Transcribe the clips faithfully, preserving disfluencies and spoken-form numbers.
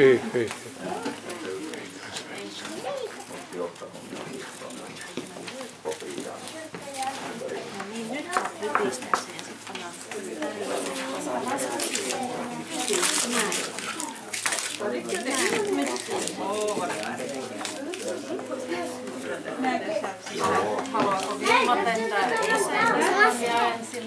Hyi, hyi. Niin, nyt saa hypistää sen ja sitten pannaan haluaako Vilma lentää isään ja ensin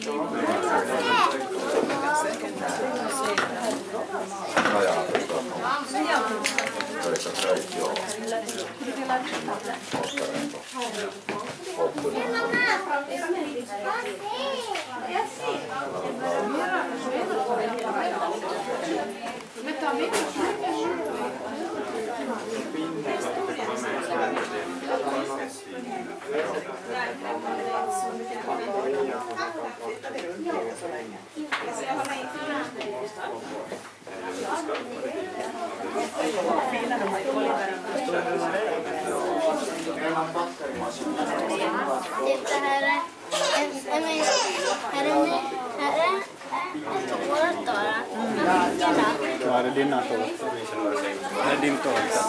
Titta här är en, en, här är här är vårt tårar. Ja, det är dina tårtor. Det är din tårta.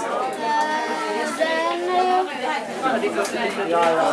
Ja, ja.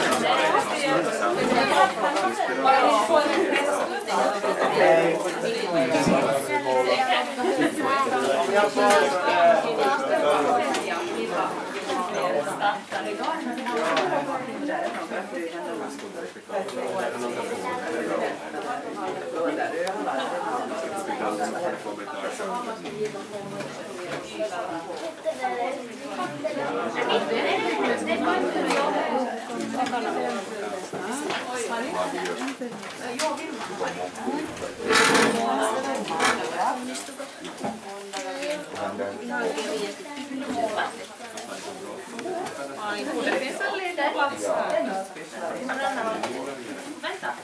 det finns en liten plats här. Vänta.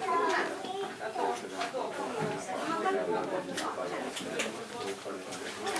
Thank you.